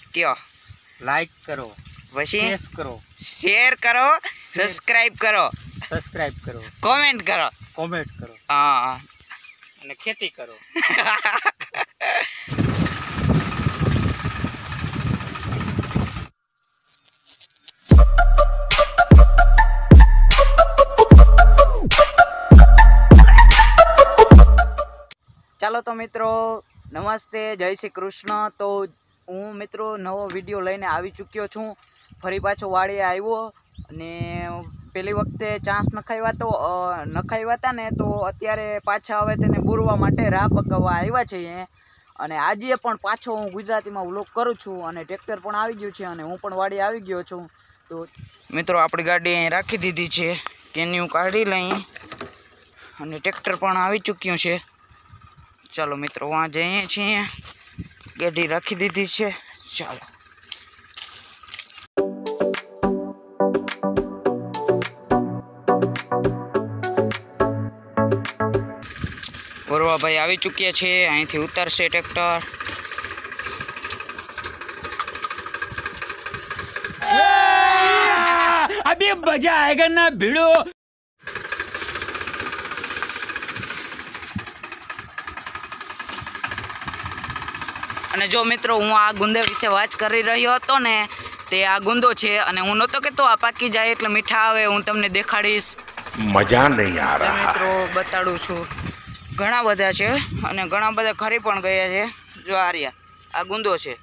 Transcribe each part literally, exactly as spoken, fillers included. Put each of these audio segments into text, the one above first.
क्यों लाइक करो वैसे शेयर करो शेयर करो सब्सक्राइब करो सब्सक्राइब करो कमेंट करो कमेंट करो हाँ અને ખેતી કરો ચાલો તો મિત્રો નમસ્તે જય શ્રી કૃષ્ણ। તો હું મિત્રો નવો વિડીયો લઈને આવી ચૂક્યો છું। ફરી પાછો વાડીએ આવ્યો અને પેલી વખતે ચાન્સ નખાવ્યા તો નખાવ્યા હતા ને તો અત્યારે પાછા હવે તેને બુરવા માટે રાહ પકવવા આવ્યા છે અને આજે પણ પાછો હું ગુજરાતીમાં વ્લોગ કરું છું અને ટ્રેક્ટર પણ આવી ગયું છે અને હું પણ વાડીએ આવી ગયો છું। તો મિત્રો આપણી ગાડી અહીં રાખી દીધી છે, કેન્યુ કાઢી લઈ અને ટ્રેક્ટર પણ આવી ચૂક્યું છે। ચાલો મિત્રો वहाँ જઈએ છીએ, ગાડી રાખી દીધી છે। ચાલો વરવા ભાઈ આવી ચૂક્યા છે, અહીંથી ઉતારશે ટ્રેક્ટર। अभी मजा आएगा ना भिड़ो। અને જો મિત્રો હું આ ગુંદે વિશે વાત કરી રહ્યો હતો ને તે આ ગુંદો છે અને હું નહોતો કહેતો આ પાકી જાય એટલે મીઠા આવે, હું તમને દેખાડીશ। મજા નહીં આ રહા મિત્રો બતાડું છું, ઘણા બધા છે અને ઘણા બધા ખરી પણ ગયા છે। જો આ રહ્યા આ ગુંદો છે,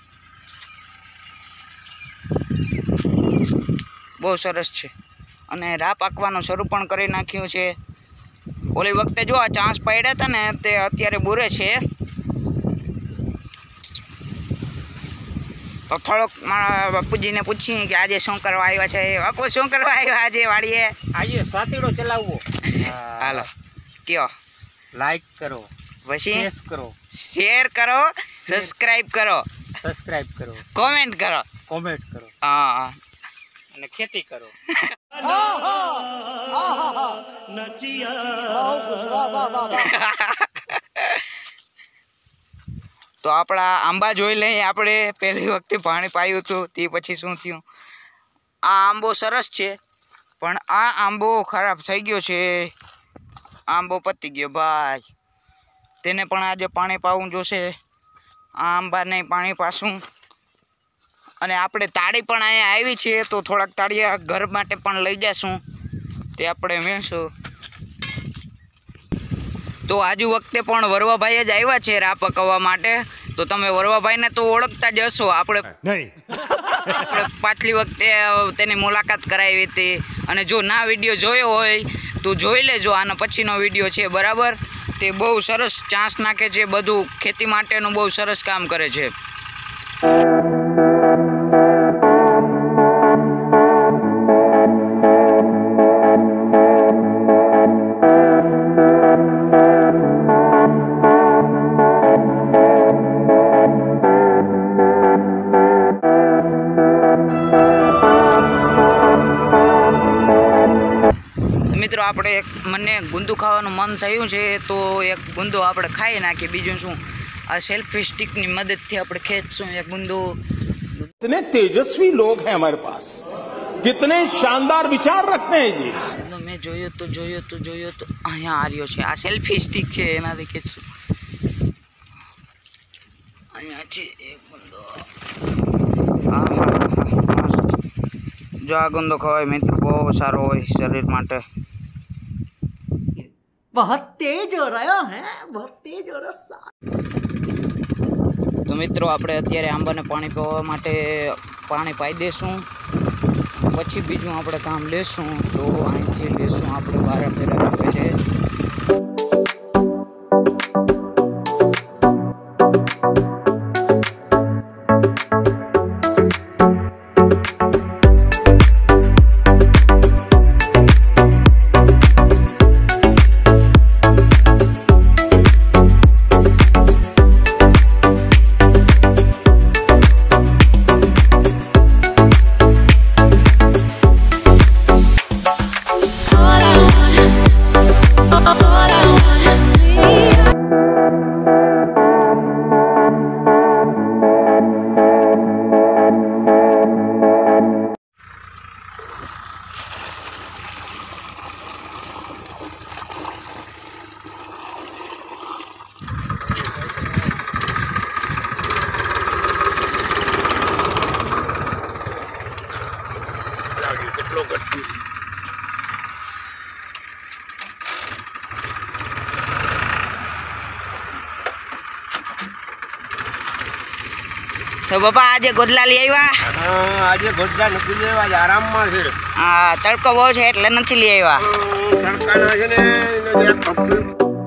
બહુ સરસ છે અને રા પાકવાનું શરૂ પણ કરી નાખ્યું છે। ઓલી વખતે જો આ ચાન્સ પડ્યા હતા ને તે અત્યારે બુરે છે। તો થોડોક મારા બાપુજીને પૂછીએ કે આજે શું કરવા આવ્યા છે। બાપુ શું કરવા આવ્યા આજે વાડીએ? આજે સાતીડો ચલાવવો। હાલો કયો લાઈક કરો પછી શેર કરો શેર કરો સબસ્ક્રાઇબ કરો સબસ્ક્રાઇબ કરો કમેન્ટ કરો કમેન્ટ કરો હા અને ખેતી કરો। તો આપણા આંબા જોઈ લઈએ આપણે, પહેલી વખતે પાણી પાયું હતું તે પછી શું થયું। આ આંબો સરસ છે પણ આ આંબો ખરાબ થઈ ગયો છે, આંબો પતી ગયો ભાઈ, તેને પણ આજે પાણી પાવું જોશે। આ આંબાને પાણી પાશું અને આપણે તાળી પણ અહીંયા આવી છે તો થોડાક તાળિયા ઘર માટે પણ લઈ જશું, તે આપણે મેળશું। તો આજુ વખતે પણ વરવાભાઈ જ આવ્યા છે રા પકવવા માટે, તો તમે વરવાભાઈને તો ઓળખતા જ હશો। આપણે આપણે પાછલી વખતે તેની મુલાકાત કરાવી હતી અને જો ના વિડીયો જોયો હોય તો જોઈ લેજો, આનો પછીનો વિડીયો છે બરાબર। તે બહુ સરસ ચાન્સ નાખે છે, બધું ખેતી માટેનું બહુ સરસ કામ કરે છે। મિત્રો આપણે એક મને ગુંદુ ખાવાનું મન થયું છે તો એક ગુંદો આપણે ખાઈ નાખીએ, બીજું શું આ સેલ્ફી સ્ટિકની મદદથી આપણે ખેંચશું એક ગુંદો। कितने तेजस्वी लोग हैं हमारे पास, कितने शानदार विचार रखते हैं जी। મેં જોયો તો જોયો તો જોયો તો અહીંયા આ રહ્યો છે, આ સેલ્ફી સ્ટિક છે એનાથી ખેંચશું। અહીંયા છે એક ગુંદો, હા હા જો આ ગુંદો ખવાય મિત્રો, બહુ સારો હોય શરીર માટે। बहुत तेज हो रहा है, बहुत तेज हो रहा। તો મિત્રો આપણે અત્યારે આંબાને પાણી પીવા માટે પાણી પાઈ દઈશું, પછી બીજું આપણે કામ લેશું। તો અહીંથી લેશું આપણે બાર ફેરા ફેરે। All I want તો બાપા આજે ગોદલા લઈ આવ્યા? હા, આજે ગોદલા નથી લેવા, આજે આરામમાં છે. હા, તડકો બહુ છે એટલે નથી લઈ આવ્યા. તડકાના છે ને એને જરાક તકલીફ.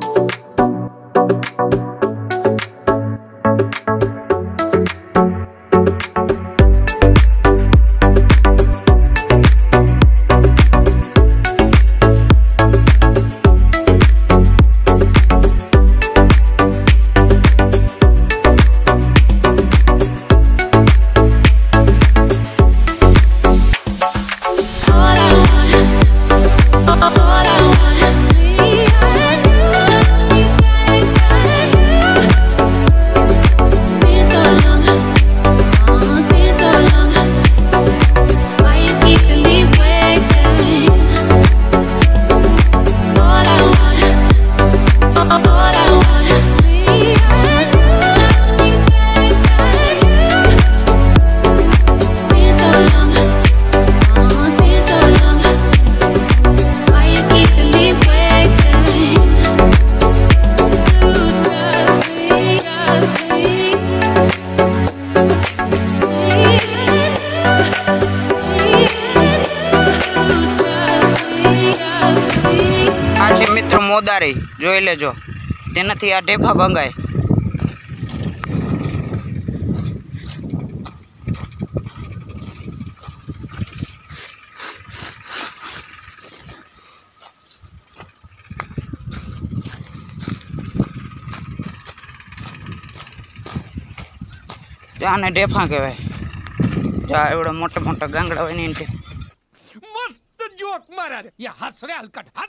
મોદારી જોઈ લેજો, તેનાથી આ ઢેફા ભંગાય. આને ઢેફા કહેવાય. જા એવડા મોટા મોટા ગાંગડા હોય ને એને मस्त जोक मारा रे ये हंस रे हलकट हंस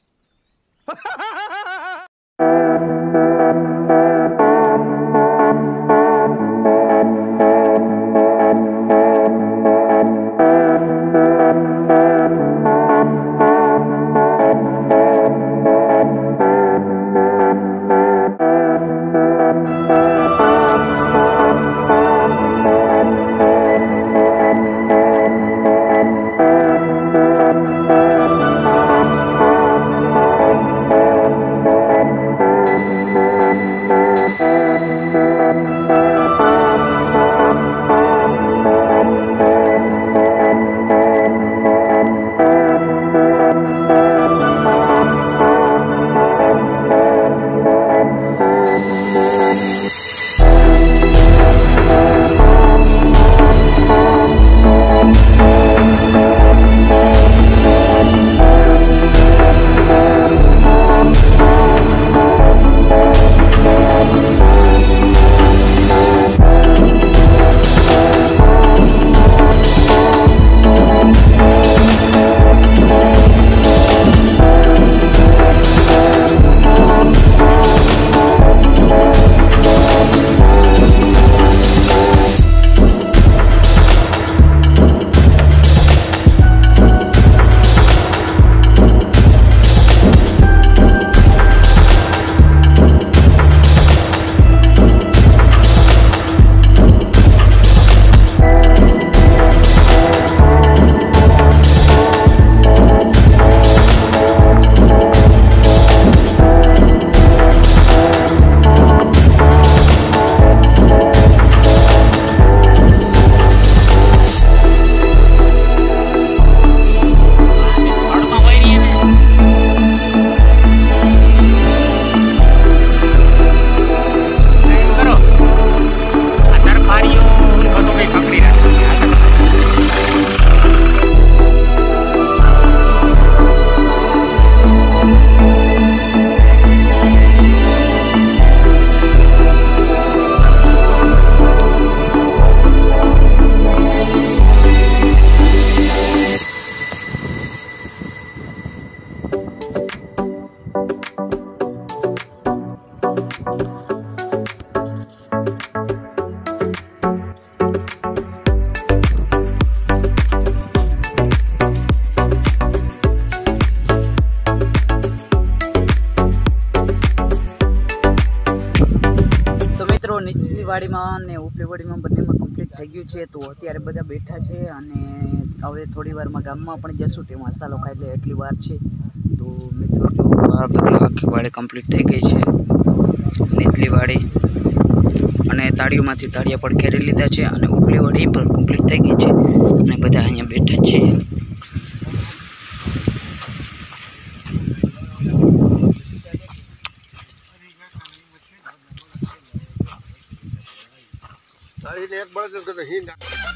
નીચલી વાડીમાં અને ઉપલી વાડીમાં બંનેમાં કમ્પ્લીટ થઈ ગયું છે. તો અત્યારે બધા બેઠા છે અને હવે થોડી વારમાં ગામમાં પણ જશું. તે મસાલો ખાઈ લે એટલી વાર છે. તો મિત્રો જો આ બધી આખી વાડી કમ્પ્લીટ થઈ ગઈ છે નીચલી વાડી અને તાળીઓમાંથી તાળિયા પણ ઘેરી લીધા છે અને ઉપલી વળી પણ કમ્પ્લીટ થઈ ગઈ છે અને બધા અહીંયા બેઠા છે. એક બળદ